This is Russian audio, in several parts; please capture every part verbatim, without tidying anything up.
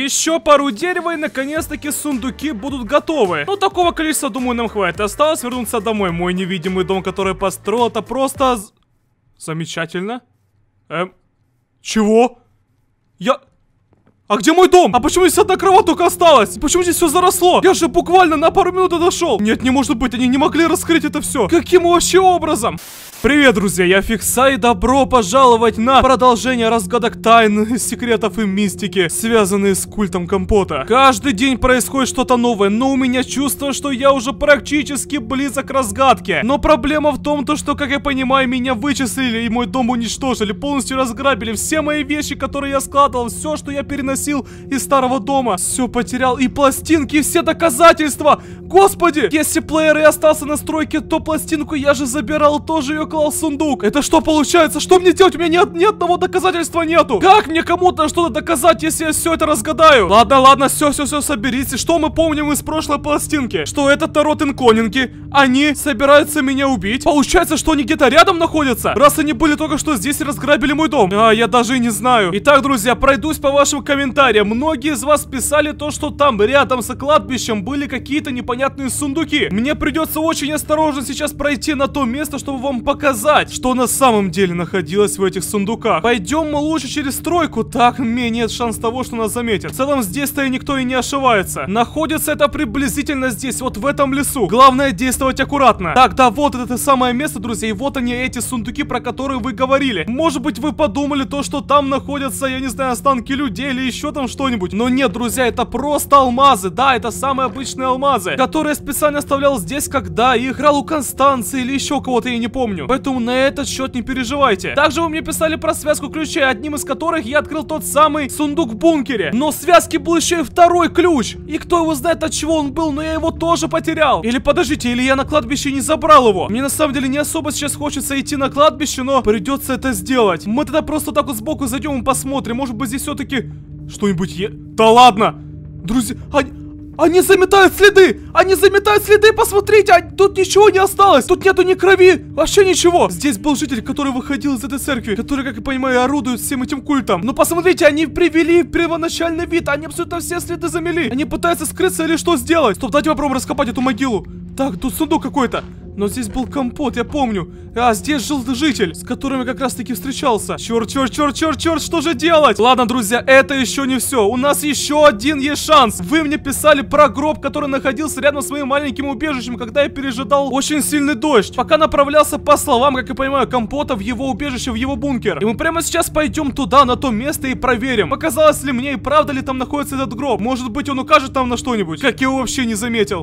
Еще пару дерева и наконец-таки сундуки будут готовы. Ну, такого количества, думаю, нам хватит. Осталось вернуться домой. Мой невидимый дом, который построил, это просто... Замечательно. Эм... Чего? Я... А где мой дом? А почему здесь одна кровать только осталась? Почему здесь все заросло? Я же буквально на пару минут дошел. Нет, не может быть, они не могли раскрыть это все. Каким вообще образом? Привет, друзья, я Фикса, и добро пожаловать на продолжение разгадок тайн, секретов и мистики, связанные с культом компота. Каждый день происходит что-то новое, но у меня чувство, что я уже практически близок к разгадке. Но проблема в том, то, что, как я понимаю, меня вычислили и мой дом уничтожили, полностью разграбили. Все мои вещи, которые я складывал, все, что я переносил из старого дома, все потерял. И пластинки, и все доказательства. Господи, если плеер и остался на стройке, то пластинку я же забирал, тоже ее клал в сундук. Это что получается? Что мне делать? У меня нет ни одного доказательства нету. Как мне кому-то что-то доказать, если я все это разгадаю? Ладно, ладно, все, все, все, соберись. Что мы помним из прошлой пластинки? Что это Тарот Инконинги. Они собираются меня убить. Получается, что они где-то рядом находятся, раз они были только что здесь и разграбили мой дом. А, я даже и не знаю. Итак, друзья, пройдусь по вашим комментариям. Многие из вас писали то, что там рядом с кладбищем были какие-то непонятные сундуки. Мне придется очень осторожно сейчас пройти на то место, чтобы вам показать, что на самом деле находилось в этих сундуках. Пойдем мы лучше через стройку, так менее шанс того, что нас заметят. В целом здесь-то и никто и не ошибается. Находится это приблизительно здесь, вот в этом лесу. Главное действовать аккуратно. Так, да, вот это самое место, друзья, и вот они, эти сундуки, про которые вы говорили. Может быть, вы подумали то, что там находятся, я не знаю, останки людей или еще там что-нибудь. Но нет, друзья, это просто алмазы. Да, это самые обычные алмазы, которые я специально оставлял здесь, когда и играл у Констанции или еще кого-то, я не помню. Поэтому на этот счет не переживайте. Также вы мне писали про связку ключей, одним из которых я открыл тот самый сундук в бункере. Но в связке был еще и второй ключ. И кто его знает, от чего он был, но я его тоже потерял. Или подождите, или я на кладбище не забрал его. Мне на самом деле не особо сейчас хочется идти на кладбище, но придется это сделать. Мы тогда просто так вот сбоку зайдем и посмотрим. Может быть, здесь все-таки что-нибудь е... Да ладно! Друзья, они... Они заметают следы! Они заметают следы, посмотрите! А тут ничего не осталось! Тут нету ни крови! Вообще ничего! Здесь был житель, который выходил из этой церкви, который, как я понимаю, орудует всем этим культом. Но посмотрите, они привели первоначальный вид. Они абсолютно все следы замели. Они пытаются скрыться или что сделать? Стоп, давайте попробуем раскопать эту могилу. Так, тут сундук какой-то. Но здесь был компот, я помню. А, здесь жил житель, с которым я как раз таки встречался. Черт, черт, черт, черт, черт, что же делать? Ладно, друзья, это еще не все. У нас еще один есть шанс. Вы мне писали про гроб, который находился рядом с моим маленьким убежищем, когда я пережидал очень сильный дождь. Пока направлялся, по словам, как я понимаю, компота, в его убежище, в его бункер. И мы прямо сейчас пойдем туда, на то место, и проверим, показалось ли мне и правда ли там находится этот гроб. Может быть, он укажет нам на что-нибудь, как я его вообще не заметил.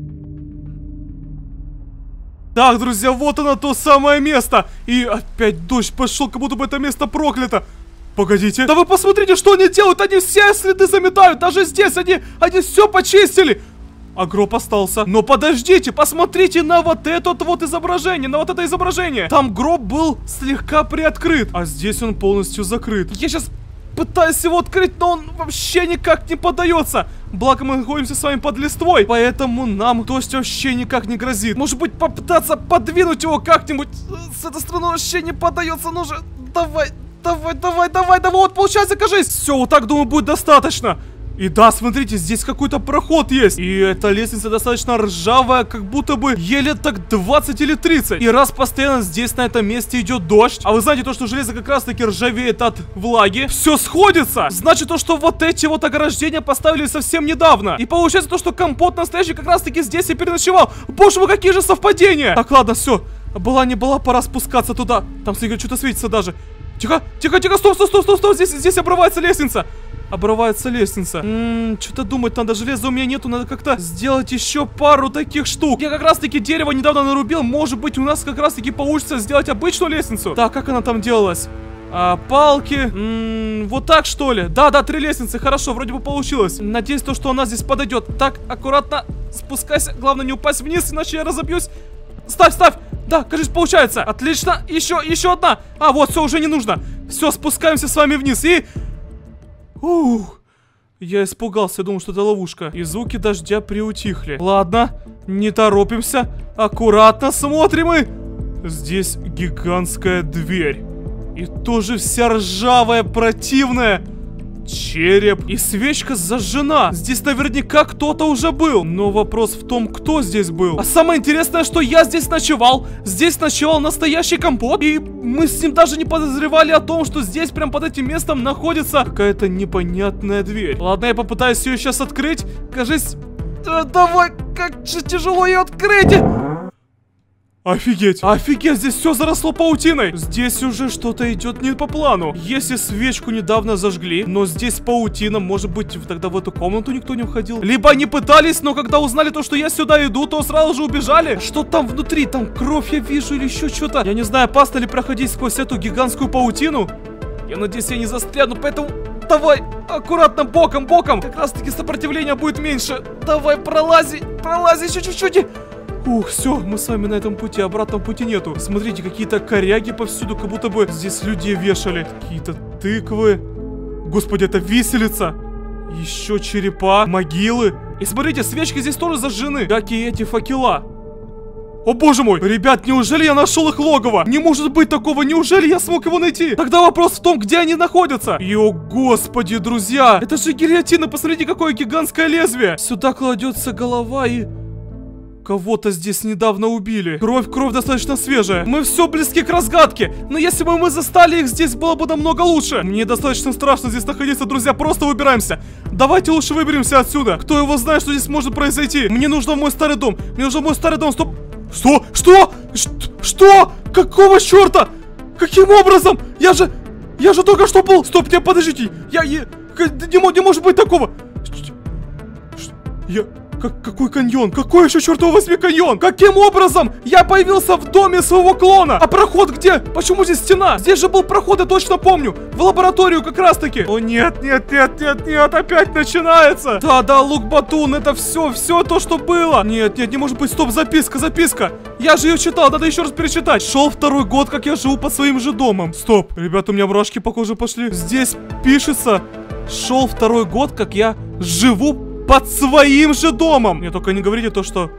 Так, друзья, вот оно, то самое место. И опять дождь пошел, как будто бы это место проклято. Погодите. Да вы посмотрите, что они делают. Они все следы заметают. Даже здесь они, они все почистили. А гроб остался. Но подождите, посмотрите на вот это вот изображение. На вот это изображение. Там гроб был слегка приоткрыт. А здесь он полностью закрыт. Я сейчас... пытаюсь его открыть, но он вообще никак не поддается. Благо мы находимся с вами под листвой, поэтому нам дождь вообще никак не грозит. Может быть, попытаться подвинуть его как-нибудь. С этой стороны вообще не поддается. Ну же, давай, давай, давай, давай, давай. Вот, получается, кажись. Все, вот так, думаю, будет достаточно. И да, смотрите, здесь какой-то проход есть. И эта лестница достаточно ржавая, как будто бы еле так двадцать или тридцать. И раз постоянно здесь на этом месте идет дождь, а вы знаете то, что железо как раз таки ржавеет от влаги, все сходится. Значит то, что вот эти вот ограждения поставили совсем недавно. И получается то, что компот настоящий как раз таки здесь и переночевал. Боже мой, какие же совпадения. Так, ладно, все. Была не была, пора спускаться туда. Там, смотри, что-то светится даже. Тихо, тихо, тихо, стоп, стоп, стоп, стоп, стоп. Здесь, здесь обрывается лестница. Обрывается лестница. Ммм, что-то думать надо, железа у меня нету, надо как-то сделать еще пару таких штук. Я как раз-таки дерево недавно нарубил, может быть у нас как раз-таки получится сделать обычную лестницу. Так, как она там делалась? А, палки. Ммм, вот так что ли? Да, да, три лестницы, хорошо, вроде бы получилось. Надеюсь, то, что она здесь подойдет. Так, аккуратно спускайся, главное не упасть вниз, иначе я разобьюсь. Ставь, ставь. Да, кажется, получается. Отлично, еще, еще одна. А, вот, все, уже не нужно. Все, спускаемся с вами вниз и... Ух, я испугался, думал, что это ловушка. И звуки дождя приутихли. Ладно, не торопимся. Аккуратно смотрим и... Здесь гигантская дверь. И тоже вся ржавая, противная. череп. И свечка зажжена. Здесь наверняка кто-то уже был. Но вопрос в том, кто здесь был. А самое интересное, что я здесь ночевал. Здесь ночевал настоящий компот. И мы с ним даже не подозревали о том, что здесь прям под этим местом находится какая-то непонятная дверь. Ладно, я попытаюсь ее сейчас открыть. Кажись... Да, давай, как же тяжело ее открыть. Офигеть, офигеть, здесь все заросло паутиной. Здесь уже что-то идет не по плану. Если свечку недавно зажгли, но здесь паутина, может быть, тогда в эту комнату никто не входил. Либо они пытались, но когда узнали то, что я сюда иду, то сразу же убежали. Что там внутри? Там кровь я вижу или еще что-то. Я не знаю, опасно ли проходить сквозь эту гигантскую паутину. Я надеюсь, я не застряну, поэтому... Давай, аккуратно, боком, боком. Как раз таки сопротивления будет меньше. Давай, пролази, пролази еще чуть-чуть. Ух, все, мы с вами на этом пути, обратного пути нету. Смотрите, какие-то коряги повсюду, как будто бы здесь людей вешали. Какие-то тыквы. Господи, это виселица. Еще черепа, могилы. И смотрите, свечки здесь тоже зажжены, как и эти факела. О боже мой, ребят, неужели я нашел их логово? Не может быть такого, неужели я смог его найти? Тогда вопрос в том, где они находятся. И о господи, друзья, это же гильотина, посмотрите, какое гигантское лезвие. Сюда кладется голова и... Кого-то здесь недавно убили. Кровь, кровь достаточно свежая. Мы все близки к разгадке. Но если бы мы застали их здесь, было бы намного лучше. Мне достаточно страшно здесь находиться, друзья. Просто выбираемся. Давайте лучше выберемся отсюда. Кто его знает, что здесь может произойти? Мне нужно в мой старый дом. Мне нужно в мой старый дом. Стоп. Что? Что? Что? Какого черта? Каким образом? Я же... Я же только что был... Стоп, не, подождите. Я... я не, не может быть такого. Я... Как, какой каньон? Какой еще, чертова возьми, каньон? Каким образом я появился в доме своего клона? А проход где? Почему здесь стена? Здесь же был проход, я точно помню. В лабораторию как раз таки. О нет, нет, нет, нет, нет, опять начинается. Да, да, лук батун, это все, все то, что было. Нет, нет, не может быть, стоп, записка, записка. Я же ее читал, надо еще раз перечитать. Шел второй год, как я живу под своим же домом. Стоп, ребята, у меня мурашки по коже пошли. Здесь пишется, шел второй год, как я живу под своим же домом. Мне только не говорите то, что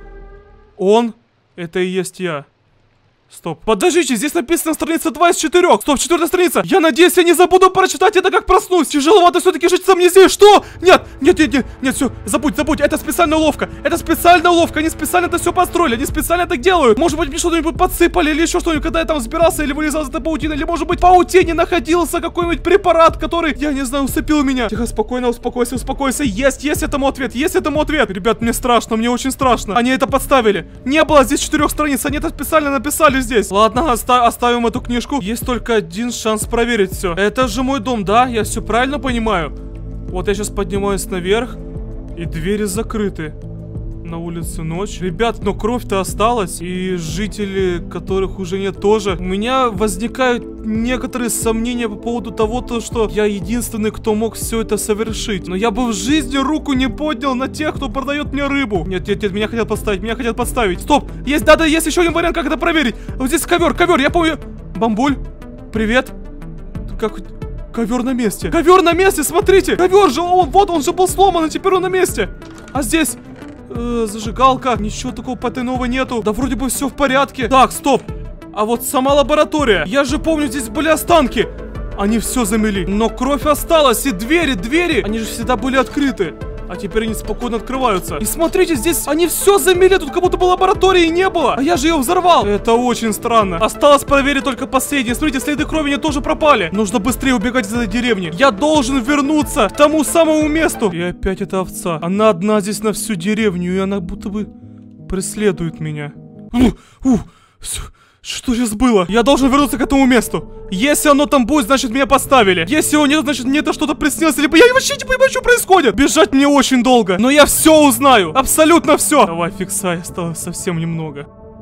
он, это и есть я. Стоп. Подождите, здесь написано страница два из четырёх. Стоп, четвертая страница. Я надеюсь, я не забуду прочитать это, как проснусь. Тяжеловато все-таки жить со мной здесь. Что? Нет, нет, нет, нет, нет, все, забудь, забудь. Это специальная уловка. Это специальная уловка. Они специально это все построили. Они специально так делают. Может быть, мне что-нибудь подсыпали или еще что-нибудь, когда я там взбирался или вылезал из этой паутины. Или, может быть, в паутине находился какой-нибудь препарат, который, я не знаю, усыпил меня. Тихо, спокойно, успокойся, успокойся. Есть, есть этому ответ, есть этому ответ. Ребят, мне страшно, мне очень страшно. Они это подставили. Не было здесь четырех страниц. Они это специально написали здесь. Ладно, оста оставим эту книжку. Есть только один шанс проверить все. Это же мой дом, да? Я все правильно понимаю? Вот я сейчас поднимаюсь наверх, и двери закрыты. На улице ночь. Ребят, но кровь-то осталась, и жители, которых уже нет, тоже. У меня возникают некоторые сомнения по поводу того, то, что я единственный, кто мог все это совершить. Но я бы в жизни руку не поднял на тех, кто продает мне рыбу. Нет, нет, нет, меня хотят подставить, меня хотят подставить. Стоп, есть, да-да, есть еще один вариант, как это проверить. Вот здесь ковер, ковер, я помню. Бамбуль, привет. Как... Ковер на месте. Ковер на месте, смотрите. Ковер же, он, вот он же был сломан, и теперь он на месте. А здесь... Э, зажигалка. Ничего такого потайного нету. Да вроде бы все в порядке. Так, стоп. А вот сама лаборатория. Я же помню, здесь были останки. Они все замели. Но кровь осталась. И двери, двери. Они же всегда были открыты. А теперь они спокойно открываются. И смотрите, здесь они все замели. Тут как будто бы лаборатории не было. А я же ее взорвал. Это очень странно. Осталось проверить только последнее. Смотрите, следы крови не тоже пропали. Нужно быстрее убегать из этой деревни. Я должен вернуться к тому самому месту. И опять эта овца. Она одна здесь на всю деревню. И она будто бы преследует меня. Ух, ух, все. Что сейчас было? Я должен вернуться к этому месту. Если оно там будет, значит меня поставили. Если его нет, значит мне это что-то приснилось. Либо я вообще не понимаю, что происходит. Бежать мне очень долго. Но я все узнаю. Абсолютно все. Давай, фиксай. Осталось совсем немного.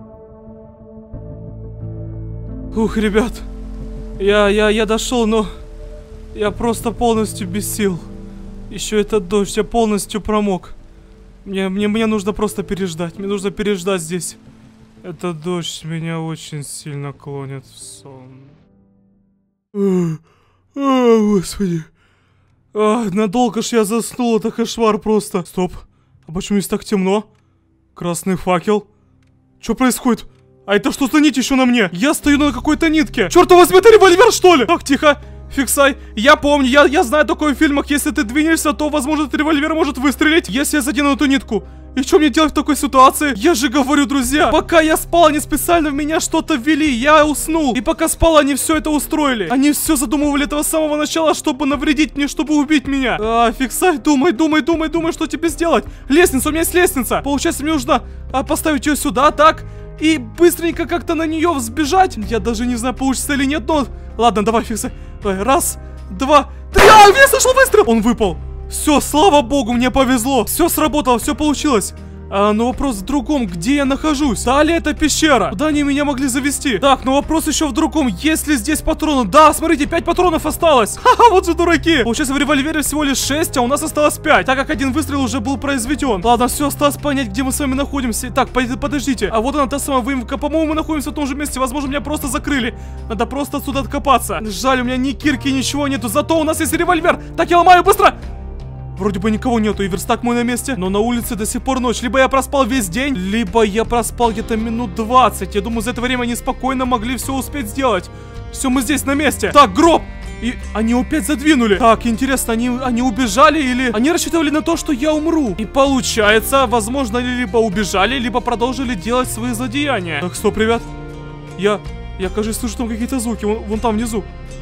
Ух, ребят. Я, я, я дошел, но... Я просто полностью без сил. Еще этот дождь. Я полностью промок. Мне, мне, мне нужно просто переждать. Мне нужно переждать здесь. Этот дождь меня очень сильно клонит в сон. О, о, господи. А, надолго ж я заснул, это кошмар просто. Стоп. А почему здесь так темно? Красный факел. Что происходит? А это что за нить еще на мне? Я стою на какой-то нитке. Черт возьми, это револьвер, что ли? Так, тихо. Фиксай, я помню, я, я знаю такое в фильмах, если ты двинешься, то, возможно, этот револьвер может выстрелить, если я задену эту нитку. И что мне делать в такой ситуации? Я же говорю, друзья, пока я спал, они специально в меня что-то ввели, я уснул. И пока спал, они все это устроили. Они все задумывали этого с самого начала, чтобы навредить мне, чтобы убить меня. А, Фиксай, думай, думай, думай, думай, что тебе сделать. Лестница, у меня есть лестница. Получается, мне нужно а, поставить ее сюда, так? И быстренько как-то на нее взбежать. Я даже не знаю, получится или нет, но... Ладно, давай, Фиксай. Давай, раз, два, три. А, я слышал выстрел! Он выпал. Все, слава богу, мне повезло. Все сработало, все получилось. А, но вопрос в другом, где я нахожусь? Да ли это пещера? Куда они меня могли завести? Так, но вопрос еще в другом, есть ли здесь патроны? Да, смотрите, пять патронов осталось. Ха-ха, вот же дураки. Получается, в револьвере всего лишь шесть, а у нас осталось пять, так как один выстрел уже был произведен. Ладно, все, осталось понять, где мы с вами находимся. Так, подождите, а вот она, та самая выемка. По-моему, мы находимся в том же месте, возможно, меня просто закрыли. Надо просто отсюда откопаться. Жаль, у меня ни кирки, ничего нету, зато у нас есть револьвер. Так, я ломаю, быстро. Вроде бы никого нету, и верстак мой на месте. Но на улице до сих пор ночь. Либо я проспал весь день, либо я проспал где-то минут двадцать. Я думаю, за это время они спокойно могли все успеть сделать. Все, мы здесь на месте. Так, гроб! И они опять задвинули. Так, интересно, они, они убежали или... Они рассчитывали на то, что я умру. И получается, возможно, они либо убежали, либо продолжили делать свои злодеяния. Так, стоп, ребят. Я... Я, кажется, слышу там какие-то звуки. Вон, вон там внизу.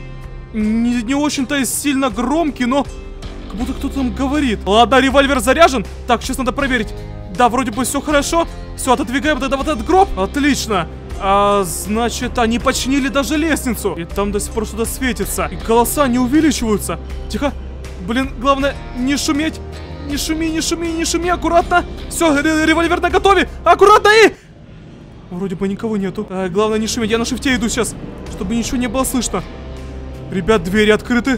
Не, не очень-то сильно громкие, но... Как будто кто-то там говорит. Ладно, револьвер заряжен. Так, сейчас надо проверить. Да, вроде бы все хорошо. Все, отодвигаем вот, это, вот этот гроб. Отлично. А, значит, они починили даже лестницу. И там до сих пор что-то светится. И голоса не увеличиваются. Тихо. Блин, главное, не шуметь. Не шуми, не шуми, не шуми. Аккуратно. Все, револьвер наготове. Аккуратно и... Вроде бы никого нету. А, главное, не шуметь. Я на шифте иду сейчас, чтобы ничего не было слышно. Ребят, двери открыты.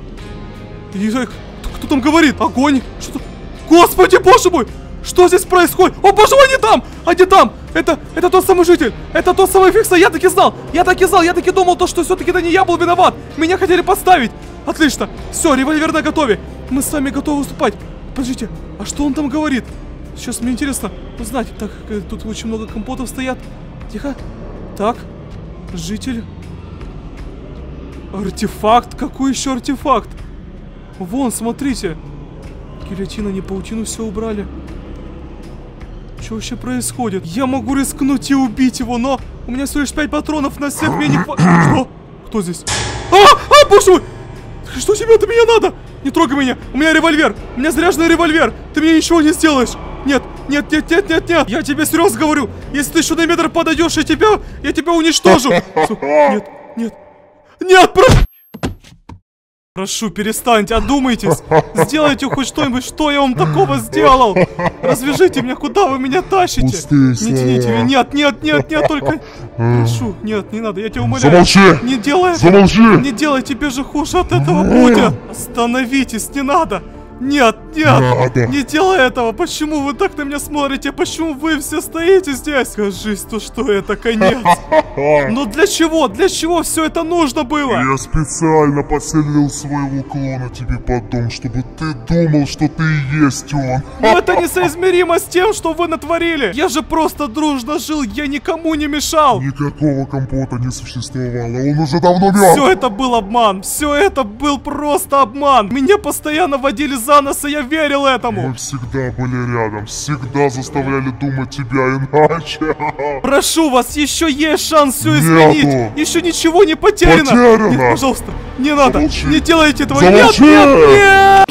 И... Кто там говорит? Огонь! Что-то... Господи, боже мой! Что здесь происходит? О, боже мой, они там! Они там! Это, это тот самый житель! Это тот самый Фиксай! Я таки знал! Я таки знал! Я таки думал, то, что все-таки это не я был виноват! Меня хотели подставить! Отлично! Все, револьвер наготове! Мы с вами готовы выступать! Подождите, а что он там говорит? Сейчас мне интересно узнать. Так, тут очень много компотов стоят. Тихо. Так, житель. Артефакт? Какой еще артефакт? Вон, смотрите. Гильотина, не паутину, все убрали. Что вообще происходит? Я могу рискнуть и убить его, но у меня всего лишь пять патронов на всех, мне не хватит. Что? Кто здесь? А! А, боже мой! Что тебе от меня надо? Не трогай меня! У меня револьвер! У меня заряженный револьвер! Ты мне ничего не сделаешь! Нет, нет, нет, нет, нет, нет! Я тебе серьезно говорю! Если ты еще на метр подойдешь, я тебя, я тебя уничтожу! Нет, нет, нет, прошу! Прошу, перестаньте, одумайтесь. Сделайте хоть что-нибудь, что я вам такого сделал. Развяжите меня, куда вы меня тащите? Пустые не тяните меня, нет, нет, нет, нет, только... Прошу, нет, не надо, я тебя умоляю. Замолчи! Не делай это. Замолчи! Не делай, тебе же хуже от этого будет. Остановитесь, не надо. Нет, нет, Надо. Не делай этого. Почему вы так на меня смотрите? Почему вы все стоите здесь? Скажись, то что это конец. Но для чего? Для чего все это нужно было? Я специально поселил своего клона тебе под дом, чтобы ты думал, что ты и есть он. Но это несоизмеримо с тем, что вы натворили. Я же просто дружно жил, я никому не мешал. Никакого компота не существовало, он уже давно мертв. Все это был обман. Все это был просто обман. Меня постоянно водили за нос, и я верил этому. Мы всегда были рядом, всегда заставляли думать тебя иначе. Прошу вас, еще есть шанс все изменить. Нету. Еще ничего не потеряно. Потеряно. Нет, пожалуйста, не надо. Замолчи. Не делайте этого. Замолчи. Нет, нет, нет.